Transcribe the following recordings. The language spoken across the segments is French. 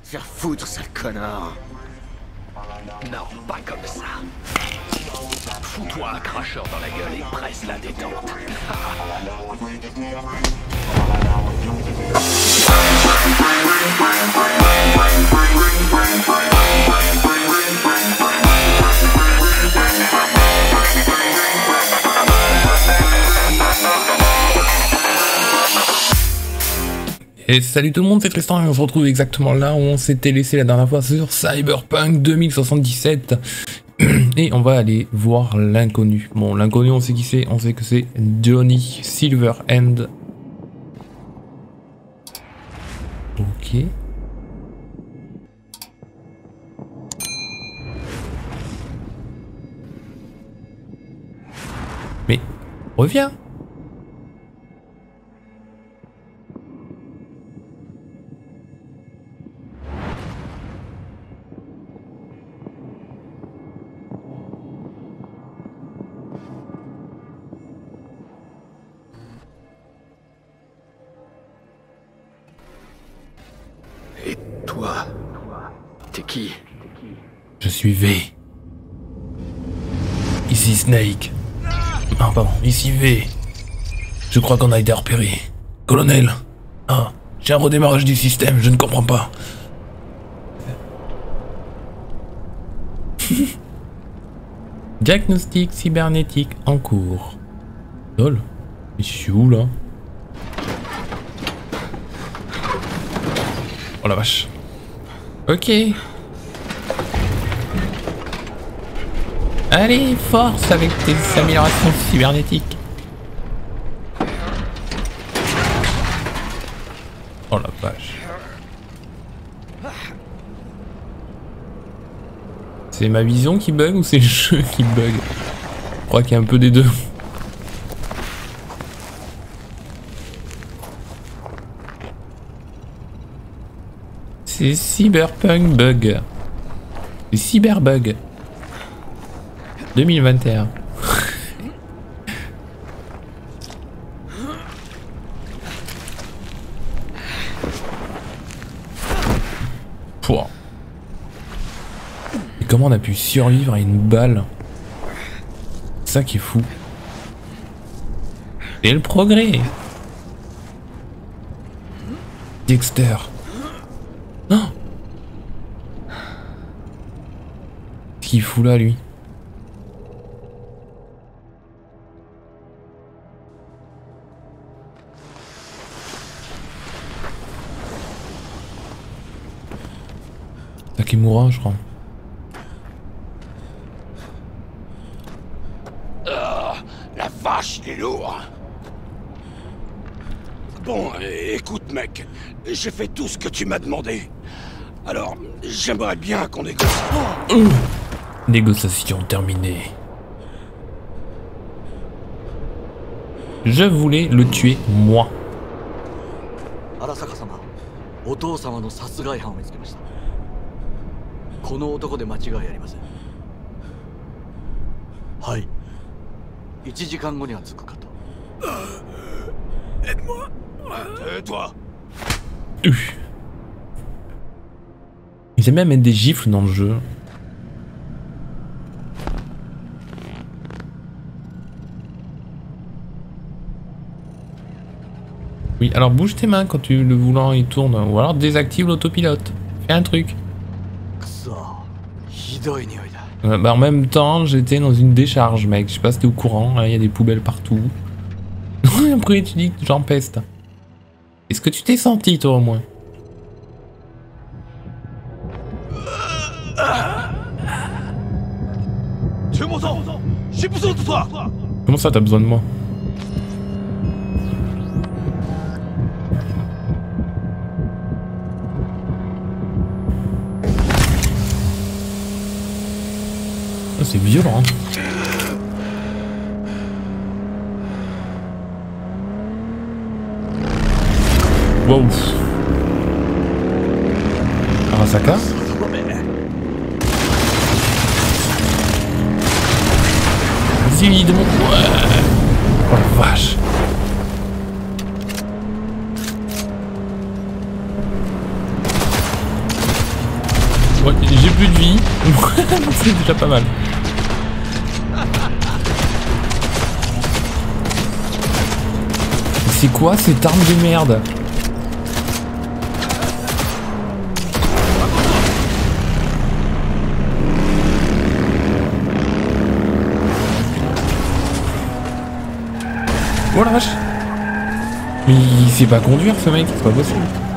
faire foutre, sale connard. Non, pas comme ça. Fous-toi un cracheur dans la gueule et presse la détente. Et salut tout le monde, c'est Tristan et on se retrouve exactement là où on s'était laissé la dernière fois sur Cyberpunk 2077. Et on va aller voir l'inconnu. Bon, l'inconnu, on sait qui c'est, on sait que c'est Johnny Silverhand. Ok. Mais, reviens. Et toi, t'es qui? Je suis V. Ici Snake. Ah pardon, ici V. Je crois qu'on a été repéré. Colonel. Ah, j'ai un redémarrage du système, je ne comprends pas. Diagnostic cybernétique en cours. Lol. Mais je suis où là? Oh la vache. Ok. Allez, force avec tes améliorations cybernétiques. Oh la vache. C'est ma vision qui bug ou c'est le jeu qui bug? Je crois qu'il y a un peu des deux. C'est Cyberpunk Bug. C'est Cyberbug. 2021. Pouah. Et comment on a pu survivre à une balle? C'est ça qui est fou. Et le progrès. Dexter. Non. Qu'est-ce qu'il fout là, lui? Takemura, je crois. La vache, il est lourd. Bon, écoute mec, j'ai fait tout ce que tu m'as demandé. Alors, j'aimerais bien qu'on négocie. Négociation terminée. Je voulais le tuer, moi. Arasaka-sama, お父様の殺害犯を見つけました。この男で間違いありません。はい。1時間後には着くかと。 Aide-moi. Tais-toi. Ils aiment bien mettre des gifles dans le jeu. Oui, alors bouge tes mains quand le volant il tourne, ou alors désactive l'autopilote. Fais un truc. Bah en même temps, j'étais dans une décharge, mec. Je sais pas si t'es au courant, il y a des poubelles partout. Après tu dis que j'empeste. Est-ce que tu t'es senti toi au moins? Comment ça t'as besoin de moi? Oh, c'est violent. Wow. Arasaka. Vas-y, de mon... Ouais. Oh la vache. Ouais, j'ai plus de vie. C'est déjà pas mal. C'est quoi cette arme de merde? Oh la vache! Mais il sait pas conduire ce mec, c'est pas possible.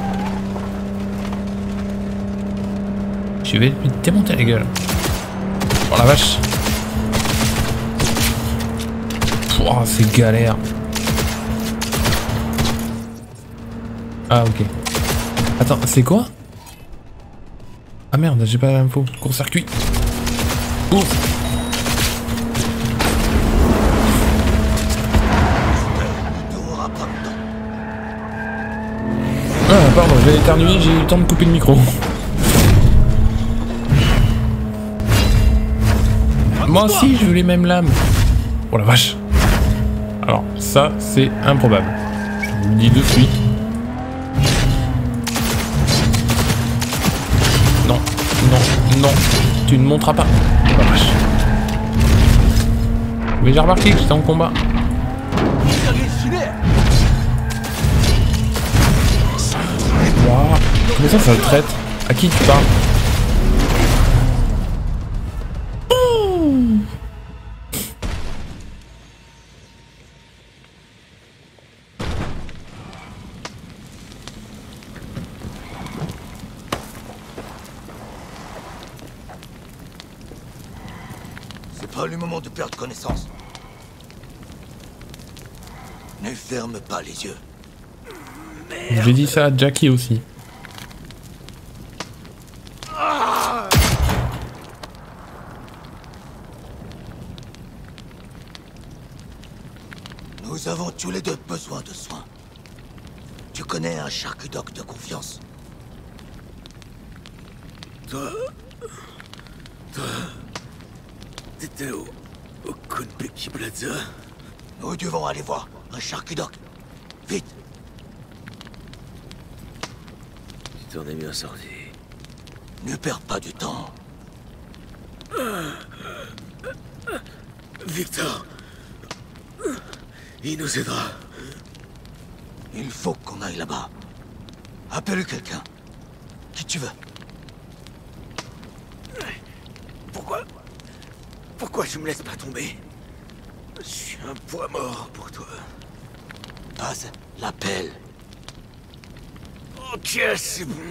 Je vais lui démonter la gueule. Oh la vache! Pouah, c'est galère. Ah ok. Attends, c'est quoi? Ah merde, j'ai pas l'info. Court-circuit. Ouf. Ah pardon, j'ai éternué, j'ai eu le temps de couper le micro. Moi aussi je veux les mêmes lames. Oh la vache. Alors ça c'est improbable. Je vous le dis de suite. Non, non, non. Tu ne monteras pas. Oh la vache. Mais j'ai remarqué que j'étais en combat. Wow. Comment ça le traite? À qui tu parles? C'est pas le moment de perdre connaissance. Ne ferme pas les yeux. J'ai dit ça à Jackie aussi. Nous avons tous les deux besoin de soins. Tu connais un charcutoc de confiance? Toi... T'étais au Konpeki Plaza? Nous devons aller voir un charcutoc. Vite! Tu t'en es bien sorti. Ne perds pas du temps. Victor, il nous aidera. Il faut qu'on aille là-bas. Appelle quelqu'un. Qui tu veux. Pourquoi je me laisse pas tomber? Je suis un poids mort pour toi. Passe l'appel. Ok, c'est bon.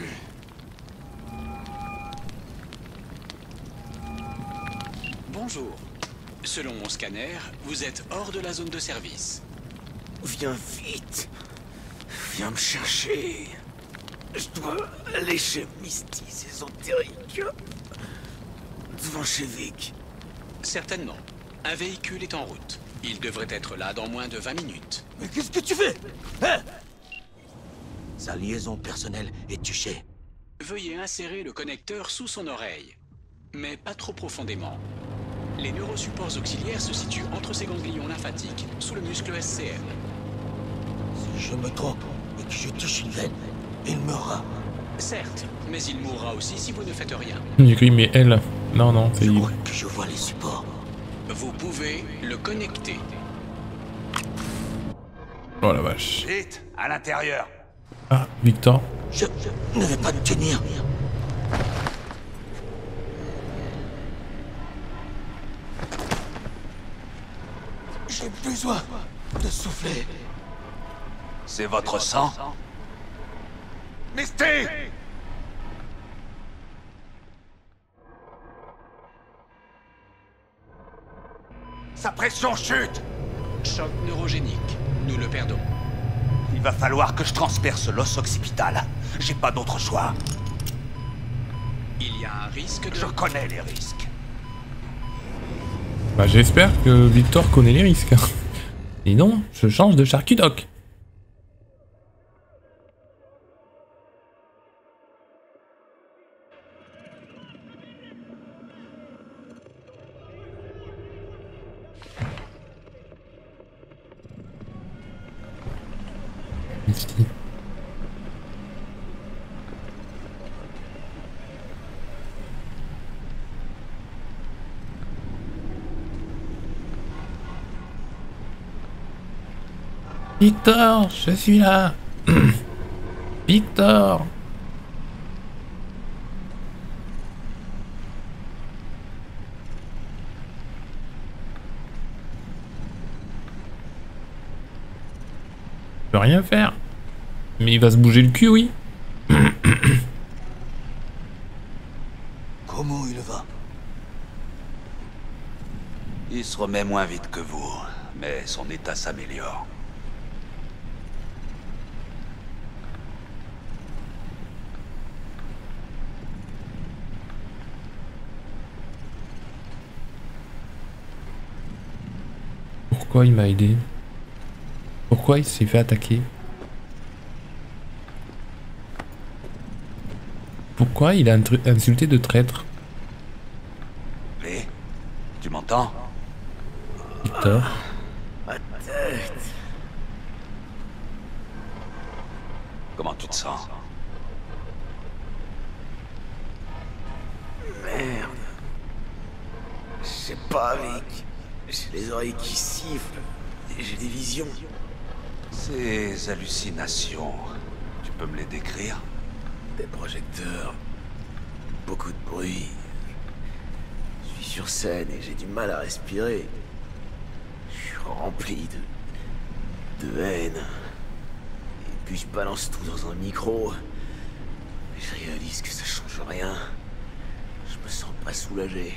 Bonjour. Selon mon scanner, vous êtes hors de la zone de service. Viens vite. Viens me chercher. Je dois aller chez Misty Ésotérique. Devant chez Vic. Certainement. Un véhicule est en route. Il devrait être là dans moins de 20 minutes. Mais qu'est-ce que tu fais? Hein? Sa liaison personnelle est touchée. Veuillez insérer le connecteur sous son oreille. Mais pas trop profondément. Les neurosupports auxiliaires se situent entre ses ganglions lymphatiques, sous le muscle SCM. Si je me trompe et que je touche une veine, il meura. Certes, mais il mourra aussi si vous ne faites rien. J'ai cru, mais elle. Non, non, c'est Je libre. crois que je vois les supports. Vous pouvez le connecter. Oh la vache. Vite, à l'intérieur. Ah, Victor. Je ne vais pas te tenir. J'ai besoin de souffler. C'est votre sang? Misty! Sa pression chute! Choc neurogénique. Nous le perdons. Il va falloir que je transperce l'os occipital. J'ai pas d'autre choix. Il y a un risque de... Je connais les risques. Bah j'espère que Victor connaît les risques. Et non, je change de charcutoc. Ici. Victor, je suis là. Victor. Je peux rien faire. Mais il va se bouger le cul, oui. Comment il va? Il se remet moins vite que vous, mais son état s'améliore. Pourquoi il m'a aidé? Pourquoi il s'est fait attaquer? Pourquoi il a insulté de traître? Lee, tu m'entends? Victor. Ma tête. Comment tu te sens? Merde. Je sais pas, Vic. J'ai les oreilles qui sifflent. Et j'ai des visions. Ces hallucinations, tu peux me les décrire? Des projecteurs. Beaucoup de bruit. Je suis sur scène et j'ai du mal à respirer. Je suis rempli de haine. Et puis je balance tout dans un micro. Mais je réalise que ça change rien. Je me sens pas soulagé.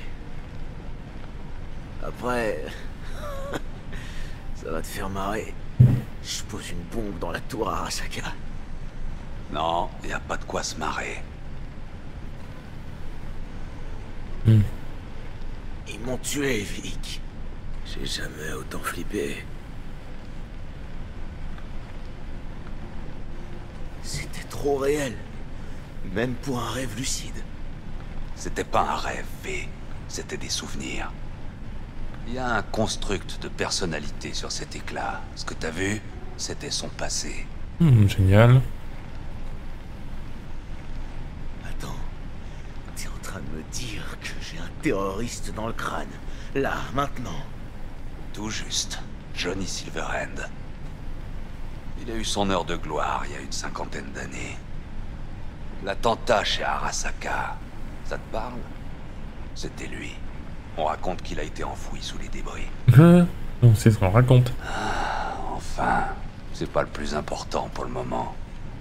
Après... ça va te faire marrer. Je pose une bombe dans la tour à Arasaka. Non, y a pas de quoi se marrer. Ils m'ont tué, Vic. J'ai jamais autant flippé. C'était trop réel. Même pour un rêve lucide. C'était pas un rêve, V. C'était des souvenirs. Il y a un construct de personnalité sur cet éclat. Ce que t'as vu, c'était son passé. Génial. Attends, t'es en train de me dire que j'ai un terroriste dans le crâne. Là, maintenant. Tout juste. Johnny Silverhand. Il a eu son heure de gloire il y a une 50aine d'années. L'attentat chez Arasaka, ça te parle? C'était lui. On raconte qu'il a été enfoui sous les débris. On sait ce qu'on raconte. Enfin, c'est pas le plus important pour le moment.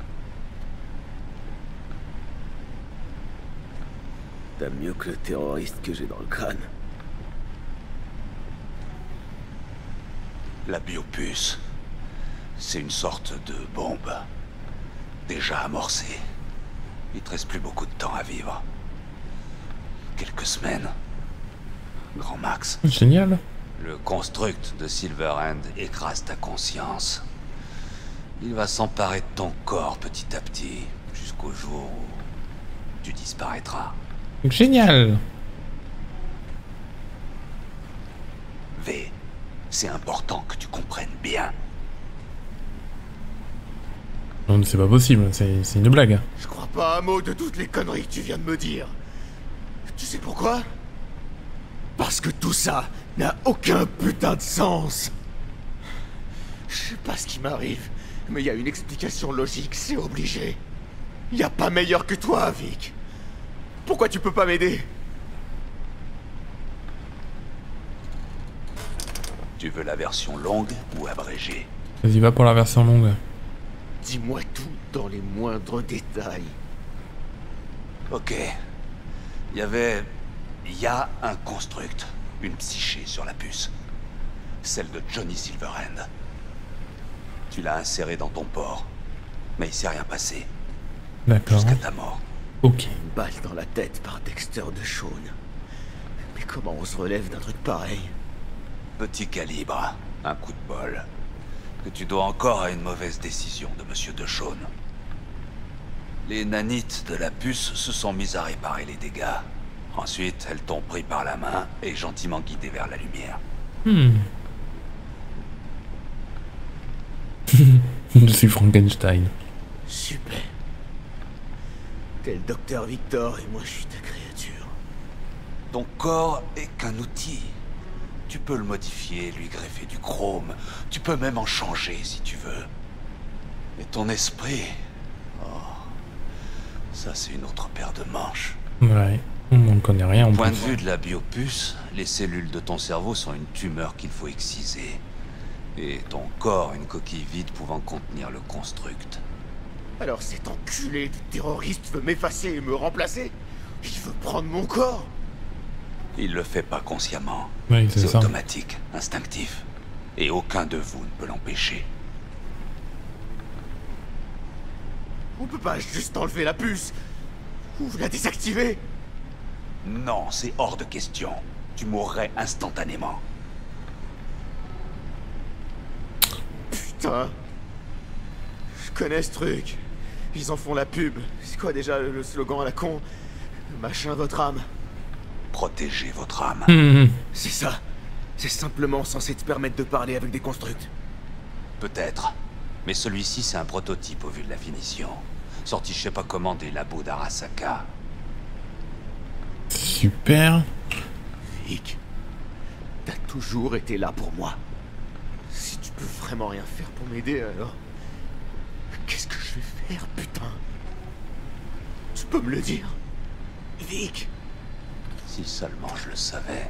T'as mieux que le terroriste que j'ai dans le crâne. La biopuce, c'est une sorte de bombe. Déjà amorcée. Il te reste plus beaucoup de temps à vivre. Quelques semaines. Grand max. Génial. Le construct de Silverhand écrase ta conscience. Il va s'emparer de ton corps petit à petit, jusqu'au jour où tu disparaîtras. Génial. V, c'est important que tu comprennes bien. Non, c'est pas possible, c'est une blague. Je crois pas un mot de toutes les conneries que tu viens de me dire. Tu sais pourquoi? Parce que tout ça n'a aucun putain de sens. Je sais pas ce qui m'arrive, mais il y a une explication logique, c'est obligé. Y a pas meilleur que toi, Vic. Pourquoi tu peux pas m'aider? Tu veux la version longue ou abrégée? Vas-y, va pour la version longue. Dis-moi tout dans les moindres détails. Ok. Il y a un construct, une psyché sur la puce. Celle de Johnny Silverhand. Tu l'as insérée dans ton port, mais il s'est rien passé. D'accord. Jusqu'à ta mort. Ok. Une balle dans la tête par Dexter DeShawn. Mais comment on se relève d'un truc pareil? Petit calibre, un coup de bol. Que tu dois encore à une mauvaise décision de Monsieur DeShawn. Les nanites de la puce se sont mises à réparer les dégâts. Ensuite, elles t'ont pris par la main et gentiment guidé vers la lumière. Je suis Frankenstein. Super. T'es le docteur Victor et moi je suis ta créature. Ton corps est qu'un outil. Tu peux le modifier, lui greffer du chrome. Tu peux même en changer si tu veux. Mais ton esprit... Oh, ça c'est une autre paire de manches. Ouais, on ne connaît rien en Du point de plus. vue de la biopuce, les cellules de ton cerveau sont une tumeur qu'il faut exciser. Et ton corps, une coquille vide pouvant contenir le construct. Alors cet enculé de terroriste veut m'effacer et me remplacer? Il veut prendre mon corps? Il le fait pas consciemment. Oui, c'est C'est ça. automatique, instinctif. Et aucun de vous ne peut l'empêcher. On peut pas juste enlever la puce? Ou la désactiver? Non, c'est hors de question. Tu mourrais instantanément. Putain. Je connais ce truc. Ils en font la pub. C'est quoi déjà le slogan à la con? Machin votre âme. Protégez votre âme. C'est ça. C'est simplement censé te permettre de parler avec des constructs. Peut-être. Mais celui-ci, c'est un prototype au vu de la finition. Sorti je sais pas comment des labos d'Arasaka. Super. Vic, t'as toujours été là pour moi. Si tu peux vraiment rien faire pour m'aider, alors... Qu'est-ce que je vais faire, putain? Tu peux me le dire? Vic? Si seulement je le savais.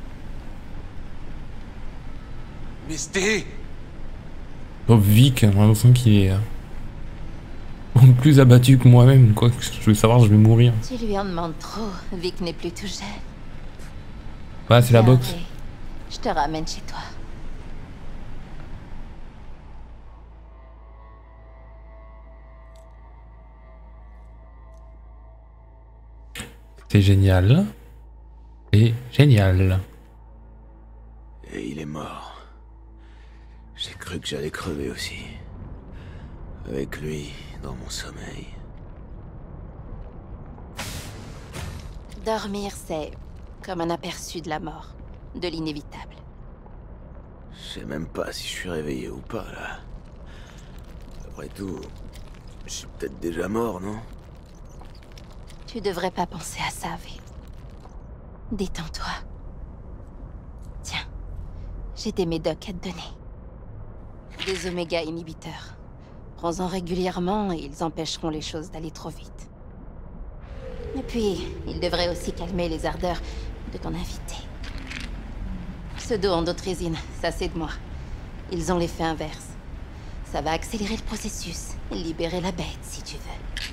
Misty! Pauvre Vic, j'ai l'impression qu'il est plus abattu que moi-même. Quoi, je veux savoir, je vais mourir. Tu lui en demandes trop. Vic n'est plus tout jeune. Ouais, c'est la Viens, boxe. Ray. Je te ramène chez toi. C'est génial. Et génial. Et il est mort. J'ai cru que j'allais crever aussi. Avec lui, dans mon sommeil. Dormir, c'est comme un aperçu de la mort, de l'inévitable. Je sais même pas si je suis réveillé ou pas, là. Après tout, je suis peut-être déjà mort, non? Tu devrais pas penser à ça, V. Détends-toi. Tiens, j'ai des médocs à te donner. Des oméga inhibiteurs. Prends-en régulièrement et ils empêcheront les choses d'aller trop vite. Et puis, ils devraient aussi calmer les ardeurs de ton invité. Pseudo-endothrésine, ça c'est de moi. Ils ont l'effet inverse. Ça va accélérer le processus, libérer la bête si tu veux.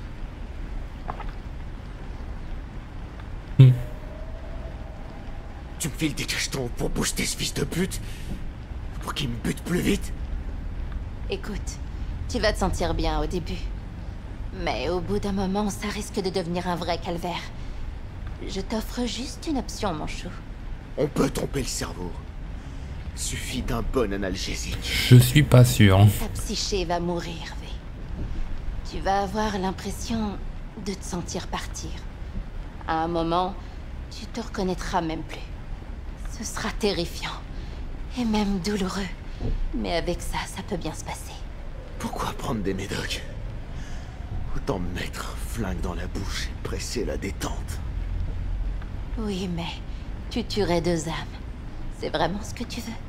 Tu me files des cachetons pour booster ce fils de pute? Pour qu'il me bute plus vite? Écoute, tu vas te sentir bien au début. Mais au bout d'un moment, ça risque de devenir un vrai calvaire. Je t'offre juste une option, mon chou. On peut tromper le cerveau. Suffit d'un bon analgésique. Je suis pas sûr. Ta psyché va mourir, V. Tu vas avoir l'impression de te sentir partir. À un moment, tu te reconnaîtras même plus. Ce sera terrifiant. Et même douloureux. Mais avec ça, ça peut bien se passer. Pourquoi prendre des médocs? Autant me mettre un flingue dans la bouche et presser la détente. Oui, mais tu tuerais deux âmes. C'est vraiment ce que tu veux?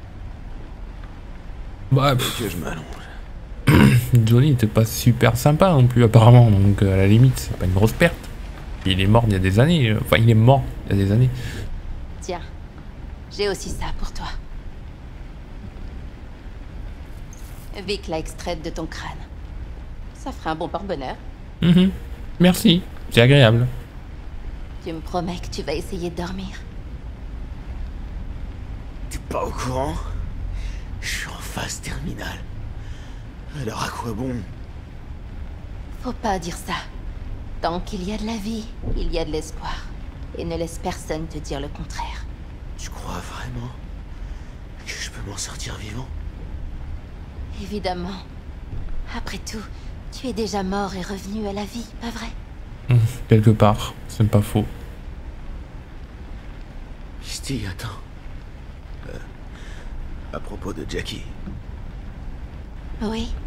Bah, Que je m'allonge. Johnny était pas super sympa non plus apparemment, donc à la limite c'est pas une grosse perte. Il est mort il y a des années, enfin il est mort il y a des années. Tiens, j'ai aussi ça pour toi. Vic l'a extraite de ton crâne. Ça fera un bon porte-bonheur. Merci, c'est agréable. Tu me promets que tu vas essayer de dormir. T'es pas au courant? Je suis en phase terminale. Alors à quoi bon? Faut pas dire ça. Tant qu'il y a de la vie, il y a de l'espoir. Et ne laisse personne te dire le contraire. Tu crois vraiment que je peux m'en sortir vivant? Évidemment. Après tout, tu es déjà mort et revenu à la vie, pas vrai? Quelque part, c'est pas faux. Misty, attends. À propos de Jackie, Oui.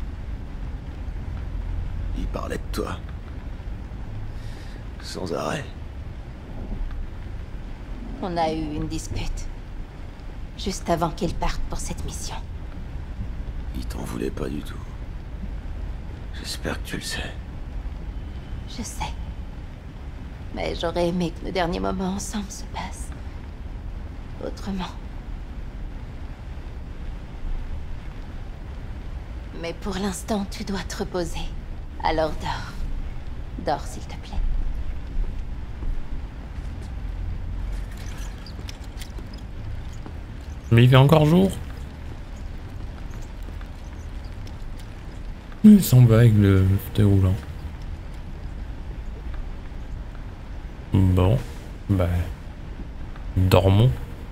il parlait de toi. Sans arrêt. On a eu une dispute. Juste avant qu'il parte pour cette mission. Il t'en voulait pas du tout. J'espère que tu le sais. Je sais. Mais j'aurais aimé que nos derniers moments ensemble se passent autrement. Mais pour l'instant, tu dois te reposer. Alors dors. Dors, s'il te plaît. Mais il fait encore jour. Il s'en va avec le fauteuil roulant. Bon, bah... dormons.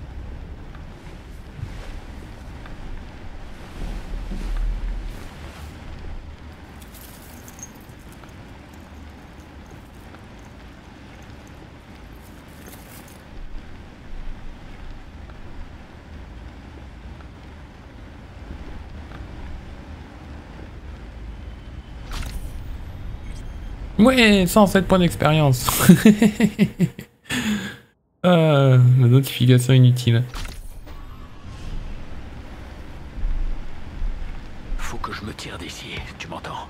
Ouais, 107 points d'expérience. La notification inutile. Faut que je me tire d'ici, tu m'entends?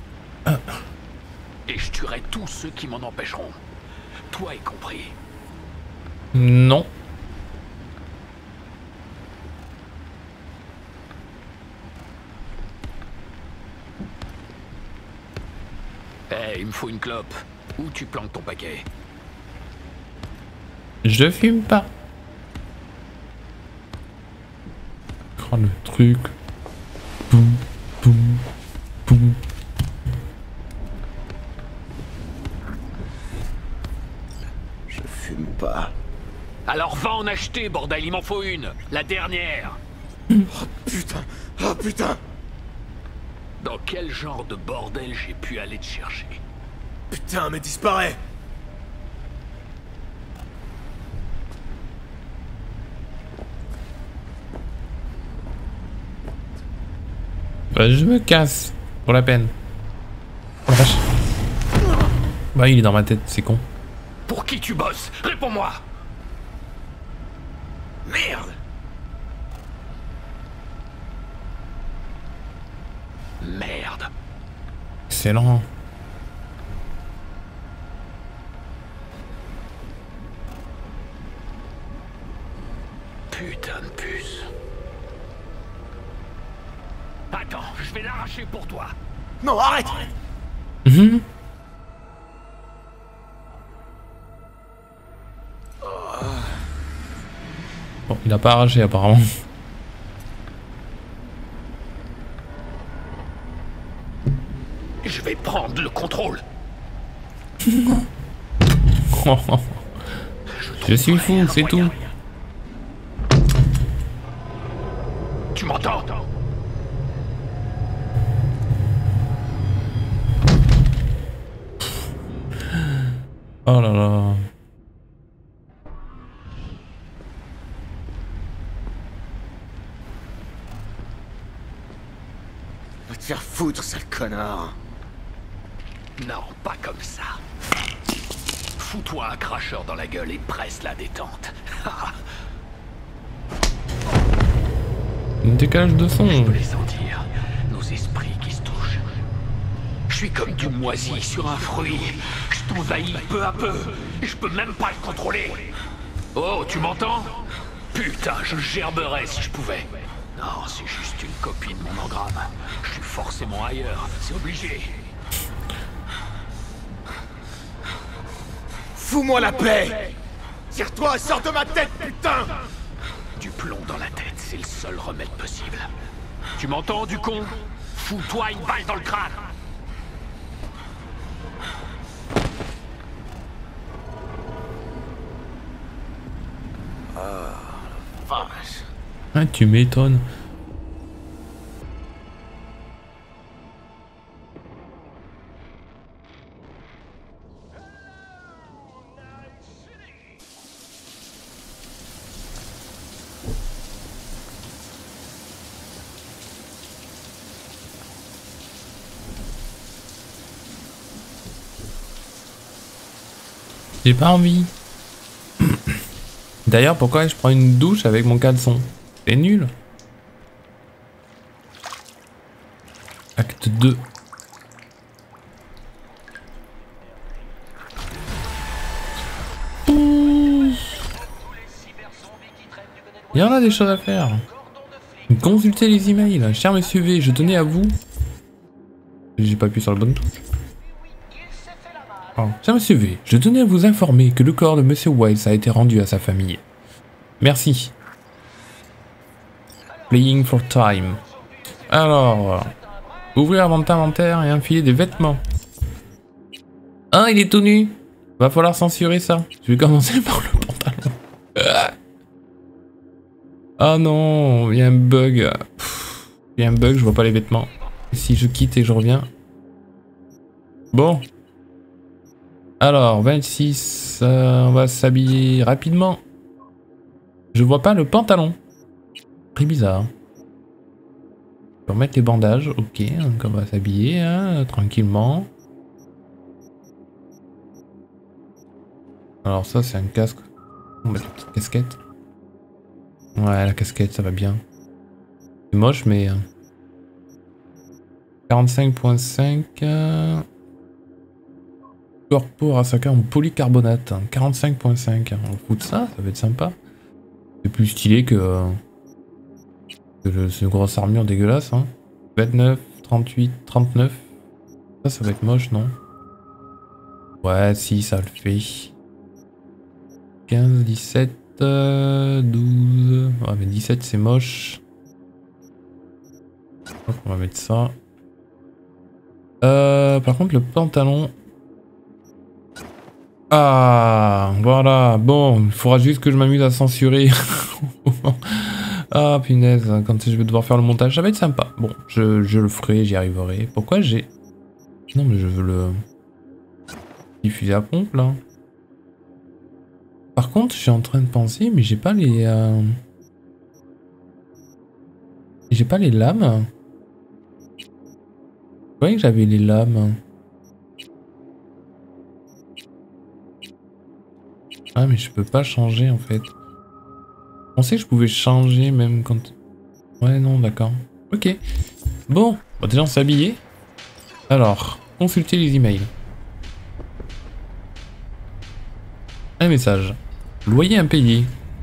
Et je tuerai tous ceux qui m'en empêcheront. Toi y compris. Non. Eh, il me faut une clope. Où tu planques ton paquet? Je fume pas. Oh le truc. Boum, boum, boum. Je fume pas. Alors va en acheter, bordel, il m'en faut une. La dernière. Oh putain! Oh putain! Dans quel genre de bordel j'ai pu aller te chercher? Putain, mais disparaît! Bah je me casse. Pour la peine. Oh, la vache. Bah il est dans ma tête, c'est con. Pour qui tu bosses? Réponds-moi! Merde! Merde. Excellent. Putain de puce. Attends, je vais l'arracher pour toi. Non, arrête! Mhm. Bon, il a pas arraché apparemment. Je vais prendre le contrôle. Je suis fou, c'est tout. Tu m'entends? Oh là là. Va te faire foutre, sale connard! Non, pas comme ça. Fous-toi un cracheur dans la gueule et presse la détente. Décalage de son. Je peux les sentir, nos esprits qui se touchent. Je suis comme du moisi sur un fruit. Je t'envahis peu à peu. Et je peux même pas le contrôler. Oh, tu m'entends? Putain, je gerberais si je pouvais. Non, c'est juste une copie de mon engramme. Je suis forcément ailleurs, c'est obligé. Fous-moi la paix! Tire-toi et sors de ma tête, putain! Du plomb dans la tête, c'est le seul remède possible. Tu m'entends, du con? Fous-toi une balle dans le crâne! Vache. Ah, tu m'étonnes. J'ai pas envie. D'ailleurs, pourquoi je prends une douche avec mon caleçon? C'est nul. Acte 2. Il y en a des choses à faire. Consultez les emails. Cher monsieur V, je tenais à vous... J'ai pas appuyé sur la bonne touche. Oh. Cher monsieur V, je tenais à vous informer que le corps de monsieur Wiles a été rendu à sa famille. Merci. Playing for time. Alors... Ouvrir votre inventaire et enfiler des vêtements. Ah, il est tout nu. Va falloir censurer ça. Je vais commencer par le pantalon. Ah non, il y a un bug. Il y a un bug, je vois pas les vêtements. Si je quitte et je reviens. Bon. Alors, 26. On va s'habiller rapidement. Je vois pas le pantalon. Très bizarre. On va remettre les bandages. Ok, donc on va s'habiller hein, tranquillement. Alors ça c'est un casque. On va mettre une petite casquette. Ouais, la casquette ça va bien. C'est moche mais... 45.5... Corpo Arasaka en polycarbonate. 45.5. On fout de ça, ça va être sympa. C'est plus stylé que cette grosse armure dégueulasse. Hein. 29, 38, 39. Ça va être moche, non? Ouais, si, ça le fait. 15, 17, 12... Ouais, mais 17 c'est moche. Donc on va mettre ça. Par contre le pantalon... Ah, voilà. Bon, il faudra juste que je m'amuse à censurer. Ah, punaise, quand je vais devoir faire le montage, ça va être sympa. Bon, je le ferai, j'y arriverai. Pourquoi j'ai... Non, mais je veux le... diffuser à pompe, là. Par contre, je suis en train de penser, mais j'ai pas les... J'ai pas les lames. Je croyais que j'avais les lames. Ah, mais je peux pas changer, en fait. Je pensais que je pouvais changer, même quand... Ouais, non, d'accord. Ok. Bon, déjà, on s'est habillé. Alors, consultez les emails. Un message. Loyer impayé.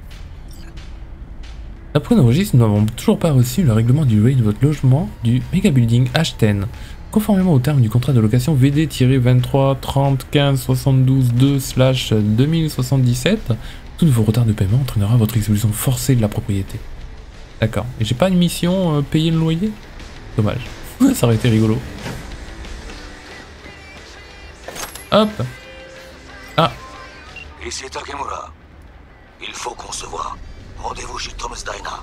D'après nos registres, nous n'avons toujours pas reçu le règlement du loyer de votre logement du Mega Building H10. Conformément au terme du contrat de location VD-23 30 15 72 2/2077, tout nouveau retard de paiement entraînera votre expulsion forcée de la propriété. D'accord. Et j'ai pas une mission payer le loyer? Dommage. Ça aurait été rigolo. Hop. Ah. Ici Takemura. Il faut qu'on se voit. Rendez-vous chez Tom's Diner.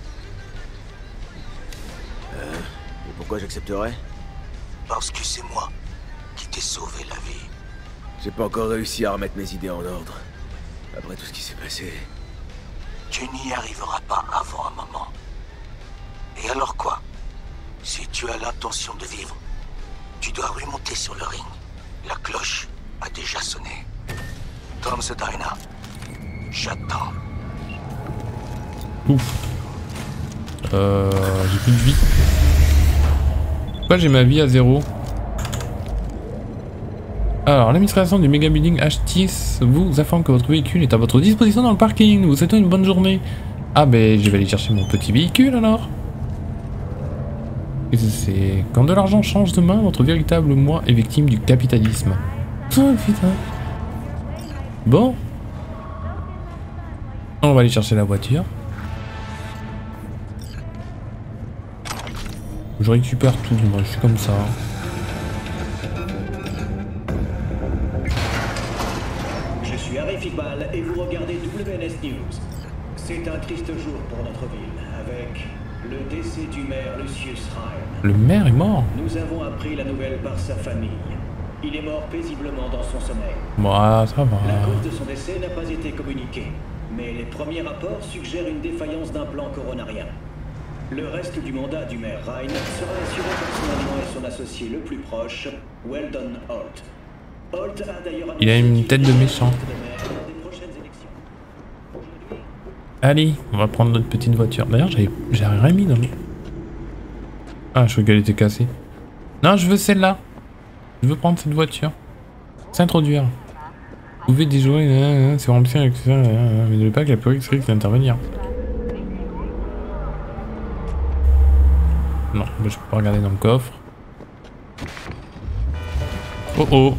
Et pourquoi j'accepterais? Parce que c'est moi qui t'ai sauvé la vie. J'ai pas encore réussi à remettre mes idées en ordre. Après tout ce qui s'est passé. Tu n'y arriveras pas avant un moment. Et alors quoi? Si tu as l'intention de vivre, tu dois remonter sur le ring. La cloche a déjà sonné. Tom's Diner. J'attends. Ouf. J'ai plus de vie. Pourquoi j'ai ma vie à 0? Alors, l'administration du Mega Building H10 vous informe que votre véhicule est à votre disposition dans le parking. Nous vous souhaitons une bonne journée. Ah ben, je vais aller chercher mon petit véhicule alors. C'est quand de l'argent change de main, votre véritable moi est victime du capitalisme. Oh putain. Bon. On va aller chercher la voiture. Je récupère tout, moi je suis comme ça. Je suis Arif Iqbal et vous regardez WNS News. C'est un triste jour pour notre ville, avec le décès du maire Lucius Rhyme. Le maire est mort? Nous avons appris la nouvelle par sa famille. Il est mort paisiblement dans son sommeil. Moi, ça va. La cause de son décès n'a pas été communiquée, mais les premiers rapports suggèrent une défaillance d'un plan coronarien. Le reste du mandat du maire Rhyne sera assuré personnellement et son associé le plus proche, Weldon Holt. Holt a d'ailleurs Il a une tête de méchant. Allez, on va prendre notre petite voiture. D'ailleurs, j'ai rien mis dans le... Ah, je crois qu'elle était cassée. Non, je veux celle-là. Je veux prendre cette voiture. S'introduire. Vous pouvez déjouer, c'est remplir avec ça, mais n'oubliez pas que la police risque d'intervenir. Non, je peux pas regarder dans le coffre. Oh oh.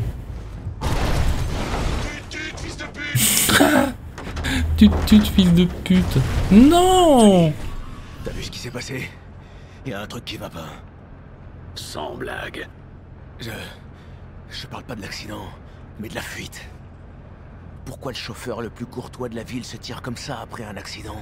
Tu fils de pute. Non. T'as vu ce qui s'est passé? Il y a un truc qui va pas. Sans blague. Je parle pas de l'accident, mais de la fuite. Pourquoi le chauffeur le plus courtois de la ville se tire comme ça après un accident?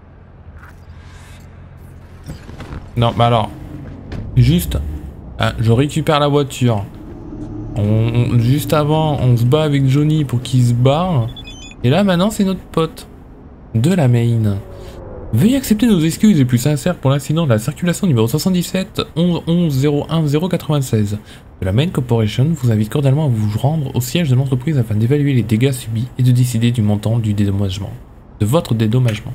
Non, bah alors... Juste... Hein, je récupère la voiture. Juste avant, on se bat avec Johnny pour qu'il se barre. Et là, maintenant, c'est notre pote. De la main. Veuillez accepter nos excuses les plus sincères pour l'incident de la circulation numéro 77 11 11 01 096. De la Main Corporation vous invite cordialement à vous rendre au siège de l'entreprise afin d'évaluer les dégâts subis et de décider du montant du dédommagement. De votre dédommagement.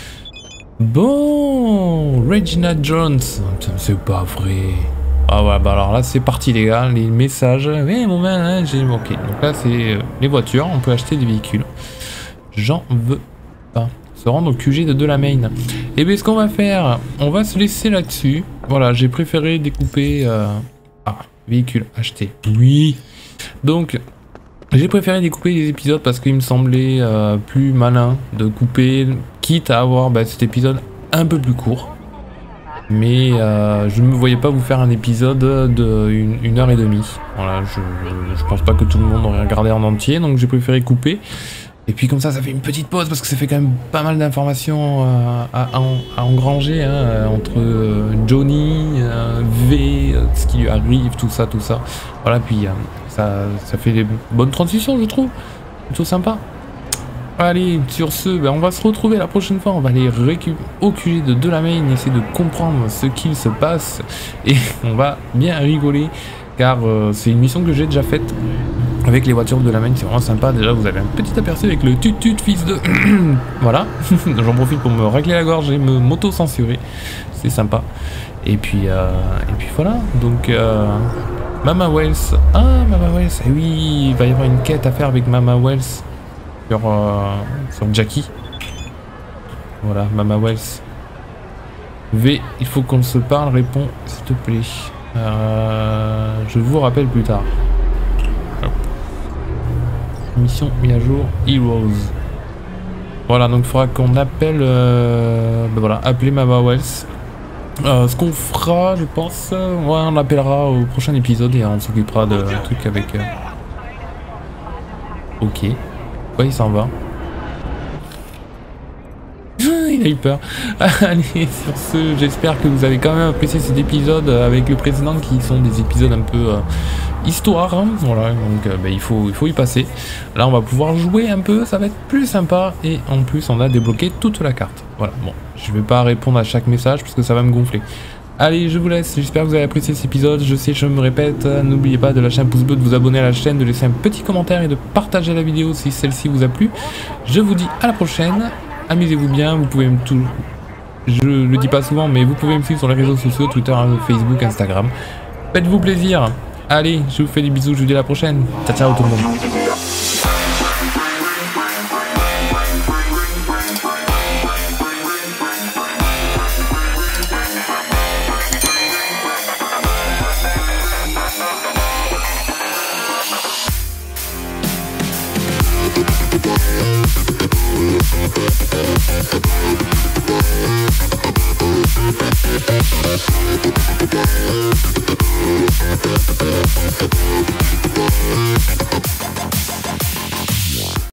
Bon, Regina Jones. C'est pas vrai. Ah ouais, bah alors là c'est parti les gars, les messages. Oui, mon ben, j'ai... Ok, donc là c'est les voitures, on peut acheter des véhicules. J'en veux pas. Se rendre au QG de la Main. Et bien ce qu'on va faire, on va se laisser là-dessus. Voilà, j'ai préféré découper... Ah, véhicule acheté. Oui. Donc, j'ai préféré découper les épisodes parce qu'il me semblait plus malin de couper, quitte à avoir cet épisode un peu plus court. Mais je ne me voyais pas vous faire un épisode de 1h30. Voilà, je pense pas que tout le monde aurait regardé en entier, donc j'ai préféré couper. Et puis comme ça fait une petite pause parce que ça fait quand même pas mal d'informations à engranger hein, entre Johnny, V, ce qui lui arrive, tout ça. Voilà, puis ça fait des bonnes transitions, je trouve. Plutôt sympa. Allez, sur ce, on va se retrouver la prochaine fois. On va aller au QG de la Main, essayer de comprendre ce qu'il se passe. Et on va bien rigoler, car c'est une mission que j'ai déjà faite avec les voitures de la Main. C'est vraiment sympa. Déjà, vous avez un petit aperçu avec le tut fils de... Voilà, j'en profite pour me régler la gorge et me m'auto-censurer. C'est sympa. Et puis voilà, donc... Mama Wells. Ah, Mama Wells. Eh oui, il va y avoir une quête à faire avec Mama Wells. Sur Jackie. Voilà, Mama Wells. V, il faut qu'on se parle, réponds s'il te plaît. Je vous rappelle plus tard. Mission mise à jour Heroes. Voilà, donc il faudra qu'on appelle voilà, appeler Mama Wells. Ce qu'on fera, je pense, ouais, on l'appellera au prochain épisode et on s'occupera de trucs avec. Ok. Ouais, il s'en va. Il a eu peur. Allez, sur ce, j'espère que vous avez quand même apprécié cet épisode avec le précédent qui sont des épisodes un peu histoire. Hein. Voilà, donc il faut y passer. Là, on va pouvoir jouer un peu, ça va être plus sympa. Et en plus, on a débloqué toute la carte. Voilà, bon, je vais pas répondre à chaque message parce que ça va me gonfler. Allez, je vous laisse, j'espère que vous avez apprécié cet épisode, je sais, je me répète, n'oubliez pas de lâcher un pouce bleu, de vous abonner à la chaîne, de laisser un petit commentaire et de partager la vidéo si celle-ci vous a plu. Je vous dis à la prochaine, amusez-vous bien, vous pouvez je le dis pas souvent, mais vous pouvez me suivre sur les réseaux sociaux, Twitter, Facebook, Instagram. Faites-vous plaisir, allez, je vous fais des bisous, je vous dis à la prochaine, ciao ciao tout le monde. We'll be right back.